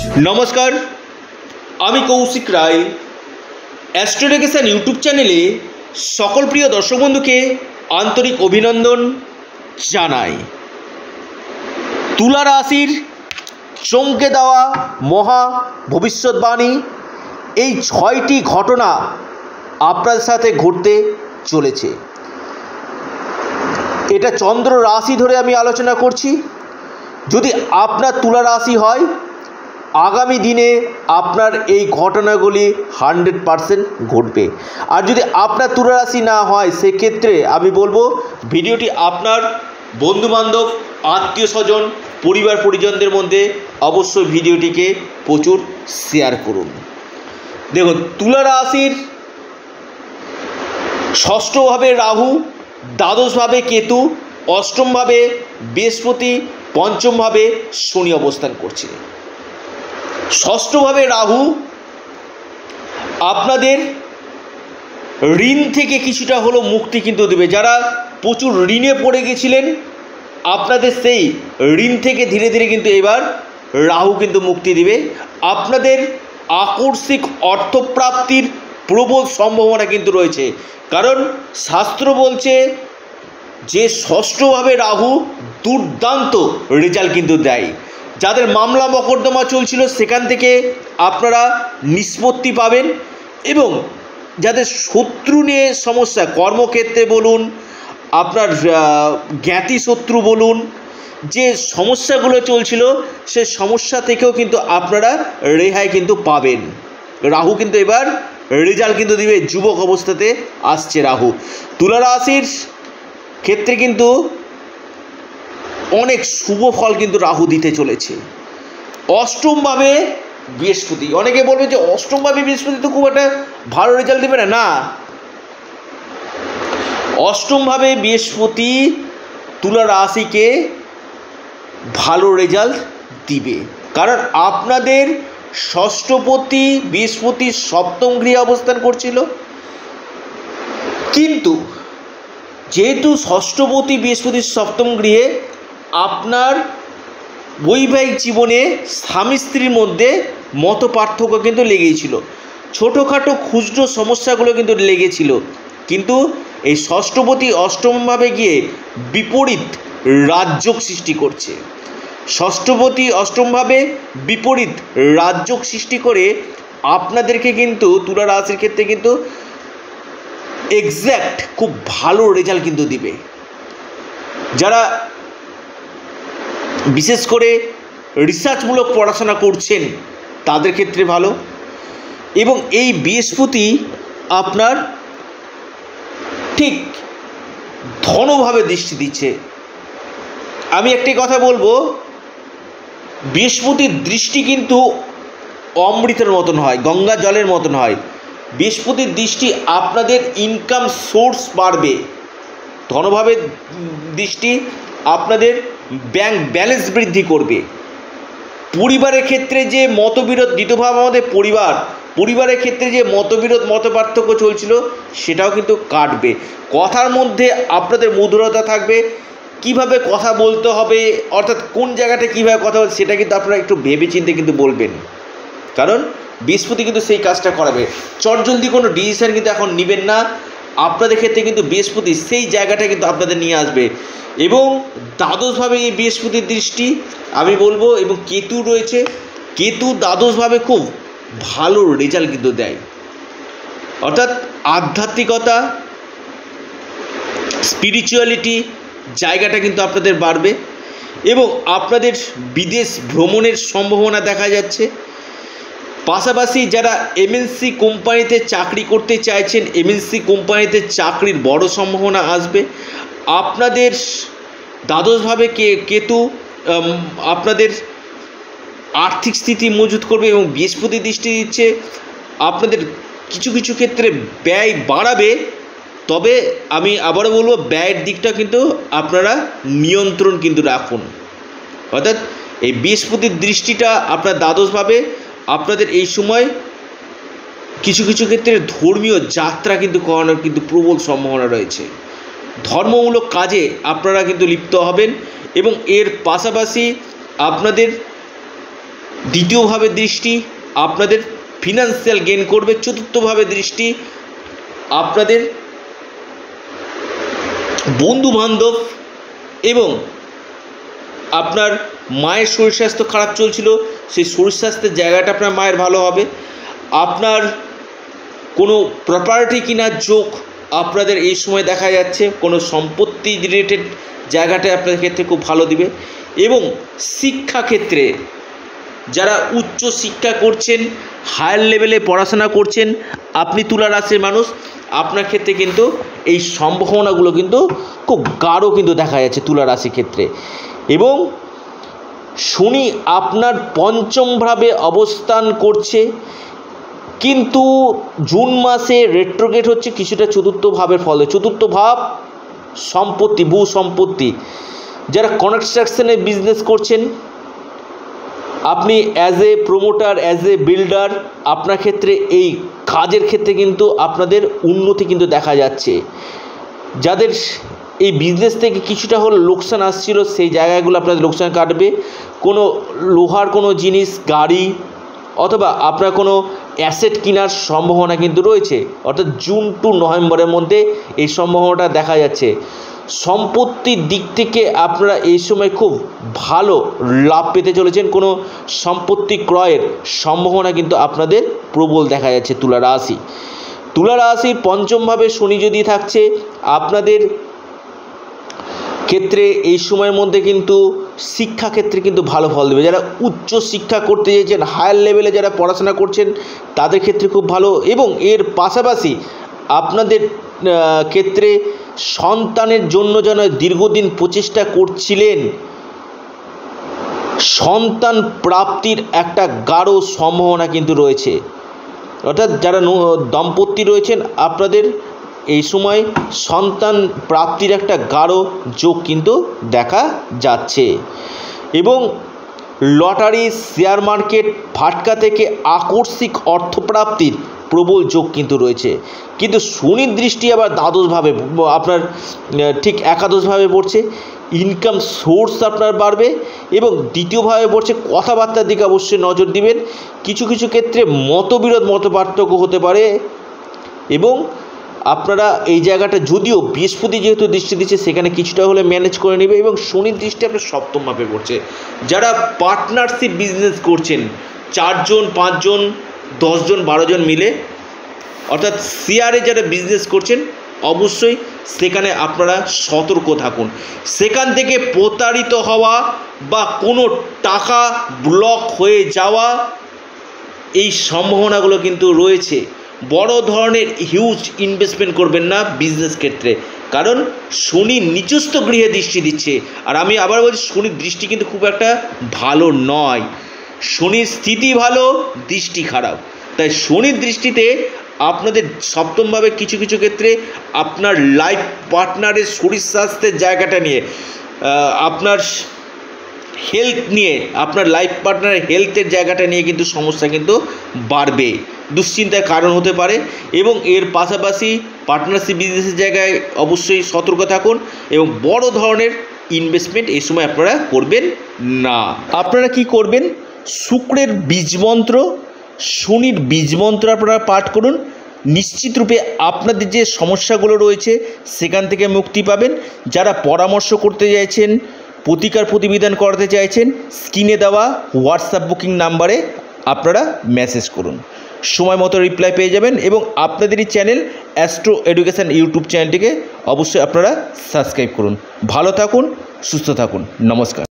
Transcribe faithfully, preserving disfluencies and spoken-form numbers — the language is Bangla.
নমস্কার, আমি কৌশিক রায়। অ্যাস্ট্রোডেকেশন ইউটিউব চ্যানেলে সকল প্রিয় দর্শক বন্ধুকে আন্তরিক অভিনন্দন জানাই। তুলা রাশির চমকে দেওয়া মহা ভবিষ্যৎবাণী, এই ছয়টি ঘটনা আপনার সাথে ঘটতে চলেছে। এটা চন্দ্র রাশি ধরে আমি আলোচনা করছি। যদি আপনার তুলা রাশি হয়, আগামী দিনে আপনার এই ঘটনাগুলি হান্ড্রেড পারসেন্ট ঘটবে। আর যদি আপনার তুলা রাশি না হয়, সেক্ষেত্রে আমি বলবো ভিডিওটি আপনার বন্ধুবান্ধব, আত্মীয় স্বজন, পরিবার পরিজনদের মধ্যে অবশ্যই ভিডিওটিকে প্রচুর শেয়ার করুন। দেখুন, তুলা রাশির ষষ্ঠভাবে রাহু, দ্বাদশভাবে কেতু, অষ্টমভাবে বৃহস্পতি, পঞ্চমভাবে শনি অবস্থান করছে। ষষ্ঠভাবে রাহু আপনাদের ঋণ থেকে কিছুটা হলো মুক্তি কিন্তু দেবে। যারা প্রচুর ঋণে পড়ে গেছিলেন, আপনাদের সেই ঋণ থেকে ধীরে ধীরে কিন্তু এবার রাহু কিন্তু মুক্তি দেবে। আপনাদের আকস্মিক অর্থপ্রাপ্তির প্রবল সম্ভাবনা কিন্তু রয়েছে, কারণ শাস্ত্র বলছে যে ষষ্ঠভাবে রাহু দুর্দান্ত রেজাল্ট কিন্তু দেয়। যাদের মামলা মকদ্দমা চলছিল, সেখান থেকে আপনারা নিষ্পত্তি পাবেন, এবং যাদের শত্রু নিয়ে সমস্যা, কর্মক্ষেত্রে বলুন, আপনার জ্ঞাতি শত্রু বলুন, যে সমস্যাগুলো চলছিল, সে সমস্যা থেকেও কিন্তু আপনারা রেহাই কিন্তু পাবেন। রাহু কিন্তু এবার রেজাল্ট কিন্তু দিবে। যুবক অবস্থাতে আসছে রাহু। তুলা রাশির ক্ষেত্রে কিন্তু অনেক শুভ ফল কিন্তু রাহু দিতে চলেছে। অষ্টমভাবে বৃহস্পতি, অনেকে বলবে যে অষ্টমভাবে বৃহস্পতি তো খুব একটা ভালো রেজাল্ট দেবে না। না, অষ্টমভাবে বৃহস্পতি তুলা রাশিকে ভালো রেজাল্ট দিবে, কারণ আপনাদের ষষ্ঠপতি বৃহস্পতি সপ্তম গৃহে অবস্থান করছিল, কিন্তু যেহেতু ষষ্ঠপতি বৃহস্পতির সপ্তম গৃহে, আপনার বৈবাহিক জীবনে স্বামী স্ত্রীর মধ্যে মত পার্থক্য কিন্তু লেগেছিল। ছোটোখাটো খুচরো সমস্যাগুলো কিন্তু লেগেছিল, কিন্তু এই ষষ্ঠপতি অষ্টমভাবে গিয়ে বিপরীত রাজযোগ সৃষ্টি করছে। ষষ্ঠপতি অষ্টমভাবে বিপরীত রাজযোগ সৃষ্টি করে আপনাদেরকে কিন্তু তুলা রাশির ক্ষেত্রে কিন্তু এক্স্যাক্ট খুব ভালো রেজাল্ট কিন্তু দিবে। যারা বিশেষ করে রিসার্চমূলক পড়াশোনা করছেন, তাদের ক্ষেত্রে ভালো। এবং এই বৃহস্পতি আপনার ঠিক ধনভাবে দৃষ্টি দিচ্ছে। আমি একটি কথা বলবো, বৃহস্পতির দৃষ্টি কিন্তু অমৃতের মতন হয়, গঙ্গা জলের মতন হয়। বৃহস্পতির দৃষ্টি আপনাদের ইনকাম সোর্স বাড়বে। ধনভাবে দৃষ্টি আপনাদের ব্যাংক ব্যালেন্স বৃদ্ধি করবে। পরিবারের ক্ষেত্রে যে মতবিরোধ, দ্বিতীয়ভাবে আমাদের পরিবার, পরিবারের ক্ষেত্রে যে মতবিরোধ, মত পার্থক্য চলছিল, সেটাও কিন্তু কাটবে। কথার মধ্যে আপনাদের মধুরতা থাকবে। কিভাবে কথা বলতে হবে, অর্থাৎ কোন জায়গাটা কীভাবে কথা বলতে, সেটা কিন্তু আপনারা একটু ভেবেচিন্তে কিন্তু বলবেন, কারণ বৃহস্পতি কিন্তু সেই কাজটা করাবে। চটজলদি কোনো ডিসিশন কিন্তু এখন নেবেন না। আপনাদের ক্ষেত্রে কিন্তু বৃহস্পতি সেই জায়গাটা কিন্তু আপনাদের নিয়ে আসবে। এবং দ্বাদশভাবে এই বৃহস্পতির দৃষ্টি আমি বলবো, এবং কেতু রয়েছে, কেতু দ্বাদশভাবে খুব ভালো রেজাল্ট কিন্তু দেয়। অর্থাৎ আধ্যাত্মিকতা, স্পিরিচুয়ালিটি জায়গাটা কিন্তু আপনাদের বাড়বে, এবং আপনাদের বিদেশ ভ্রমণের সম্ভাবনা দেখা যাচ্ছে। পাশাপাশি যারা এমএনসি কোম্পানিতে চাকরি করতে চাইছেন, এমএনসি কোম্পানিতে চাকরির বড় সম্ভাবনা আসবে। আপনাদের দ্বাদশভাবে কে কেতু আপনাদের আর্থিক স্থিতি মজবুত করবে, এবং বৃহস্পতি দৃষ্টি দিচ্ছে আপনাদের কিছু কিছু ক্ষেত্রে ব্যয় বাড়াবে। তবে আমি আবারও বলবো, ব্যয়ের দিকটা কিন্তু আপনারা নিয়ন্ত্রণ কিন্তু রাখুন। অর্থাৎ এই বৃহস্পতির দৃষ্টিটা আপনার দ্বাদশভাবে, আপনাদের এই সময় কিছু কিছু ক্ষেত্রে ধর্মীয় যাত্রা কিন্তু করানোর কিন্তু প্রবল সম্ভাবনা রয়েছে। ধর্মমূলক কাজে আপনারা কিন্তু লিপ্ত হবেন, এবং এর পাশাপাশি আপনাদের দ্বিতীয়ভাবে দৃষ্টি আপনাদের ফিনান্সিয়াল গেইন করবে। চতুর্থভাবে দৃষ্টি আপনাদের বন্ধু বান্ধব এবং আপনার মায়ের শরীর স্বাস্থ্য খারাপ চলছিল, সেই শরীর স্বাস্থ্যের জায়গাটা আপনার মায়ের ভালো হবে। আপনার কোনো প্রপার্টি কেনার যোগ আপনাদের এই সময় দেখা যাচ্ছে, কোনো সম্পত্তি রিলেটেড জায়গাটা আপনাদের ক্ষেত্রে খুব ভালো দিবে। এবং শিক্ষাক্ষেত্রে যারা উচ্চ শিক্ষা করছেন, হায়ার লেভেলে পড়াশোনা করছেন, আপনি তুলা রাশির মানুষ, আপনার ক্ষেত্রে কিন্তু এই সম্ভাবনাগুলো কিন্তু খুব গাঢ় কিন্তু দেখা যাচ্ছে তুলা রাশির ক্ষেত্রে। এবং শনি আপনার পঞ্চম ভাবে অবস্থান করছে, কিন্তু জুন মাসে রেট্রোগেট হচ্ছে কিছুটা চতুর্থ ভাবের ফলে। চতুর্থ ভাব সম্পত্তি, ভূ সম্পত্তি। যারা কনস্ট্রাকশনের বিজনেস করছেন, আপনি as a promoter, as a builder, আপনার ক্ষেত্রে এই কাজের ক্ষেত্রে কিন্তু আপনাদের উন্নতি কিন্তু দেখা যাচ্ছে। যাদের এই বিজনেস থেকে কিছুটা হলো লোকসান আসছিল, সেই জায়গাগুলো আপনাদের লোকসান কাটবে। কোনো লোহার কোনো জিনিস, গাড়ি অথবা আপনার কোনো অ্যাসেট কেনার সম্ভাবনা কিন্তু রয়েছে, অর্থাৎ জুন টু নভেম্বরের মধ্যে এই সম্ভাবনাটা দেখা যাচ্ছে। সম্পত্তির দিক থেকে আপনারা এই সময় খুব ভালো লাভ পেতে চলেছেন। কোনো সম্পত্তি ক্রয়ের সম্ভাবনা কিন্তু আপনাদের প্রবল দেখা যাচ্ছে তুলা রাশি। তুলা রাশির পঞ্চমভাবে শনি যদি থাকছে, আপনাদের ক্ষেত্রে এই সময়ের মধ্যে কিন্তু শিক্ষাক্ষেত্রে কিন্তু ভালো ফল দেবে। যারা উচ্চ শিক্ষা করতে চাইছেন, হায়ার লেভেলে যারা পড়াশোনা করছেন, তাদের ক্ষেত্রে খুব ভালো। এবং এর পাশাপাশি আপনাদের ক্ষেত্রে সন্তানের জন্য যেন দীর্ঘদিন প্রচেষ্টা করছিলেন, সন্তান প্রাপ্তির একটা গাঢ় সম্ভাবনা কিন্তু রয়েছে। অর্থাৎ যারা দম্পতি রয়েছেন, আপনাদের এই সময় সন্তান প্রাপ্তির একটা গাঢ় যোগ কিন্তু দেখা যাচ্ছে। এবং লটারি, শেয়ার মার্কেট, ফাটকা থেকে আকস্মিক অর্থপ্রাপ্তির প্রবল যোগ কিন্তু রয়েছে। কিন্তু শনির দৃষ্টি আবার দ্বাদশভাবে, আপনার ঠিক একাদশভাবে পড়ছে। ইনকাম সোর্স আপনার বাড়বে। এবং দ্বিতীয়ভাবে পড়ছে কথাবার্তার দিকে অবশ্যই নজর দিবেন। কিছু কিছু ক্ষেত্রে মতবিরোধ, মত পার্থক্য হতে পারে। এবং আপনারা এই জায়গাটা, যদিও বৃহস্পতি যেহেতু দৃষ্টি দিচ্ছে, সেখানে কিছুটা হলে ম্যানেজ করে নেবে। এবং শনির দৃষ্টি আপনার সপ্তম ভাবে পড়ছে। যারা পার্টনারশিপ বিজনেস করছেন, চারজন, পাঁচজন, দশজন, বারো জন মিলে, অর্থাৎ শেয়ারে যারা বিজনেস করছেন, অবশ্যই সেখানে আপনারা সতর্ক থাকুন। সেখান থেকে প্রতারিত হওয়া বা কোনো টাকা ব্লক হয়ে যাওয়া, এই সম্ভাবনাগুলো কিন্তু রয়েছে। বড় ধরনের হিউজ ইনভেস্টমেন্ট করবেন না বিজনেস ক্ষেত্রে, কারণ শনি নিচস্থ গৃহে দৃষ্টি দিচ্ছে। আর আমি আবার বলছি, শনির দৃষ্টি কিন্তু খুব একটা ভালো নয়। শনির স্থিতি ভালো, দৃষ্টি খারাপ। তাই শনির দৃষ্টিতে আপনাদের সপ্তমভাবে কিছু কিছু ক্ষেত্রে আপনার লাইফ পার্টনারের শরীর স্বাস্থ্যের জায়গাটা নিয়ে, আপনার হেলথ নিয়ে, আপনার লাইফ পার্টনারের হেলথের জায়গাটা নিয়ে কিন্তু সমস্যা কিন্তু বাড়বে, দুশ্চিন্তার কারণ হতে পারে। এবং এর পাশাপাশি পার্টনারশিপ বিজনেসের জায়গায় অবশ্যই সতর্ক থাকুন। এবং বড় ধরনের ইনভেস্টমেন্ট এই সময় আপনারা করবেন না। আপনারা কি করবেন? শুক্রের বীজমন্ত্র, শনির বীজমন্ত্র আপনারা পাঠ করুন। নিশ্চিত রূপে আপনাদের যে সমস্যাগুলো রয়েছে সেখান থেকে মুক্তি পাবেন। যারা পরামর্শ করতে চাইছেন, প্রতিকার প্রতিবিধান করতে চাইছেন, স্ক্রিনে দেওয়া হোয়াটসঅ্যাপ বুকিং নাম্বারে আপনারা মেসেজ করুন, সময় মতো রিপ্লাই পেয়ে যাবেন। এবং আপনাদেরই চ্যানেল অ্যাস্ট্রো এডুকেশান ইউটিউব চ্যানেলটিকে অবশ্যই আপনারা সাবস্ক্রাইব করুন। ভালো থাকুন, সুস্থ থাকুন, নমস্কার।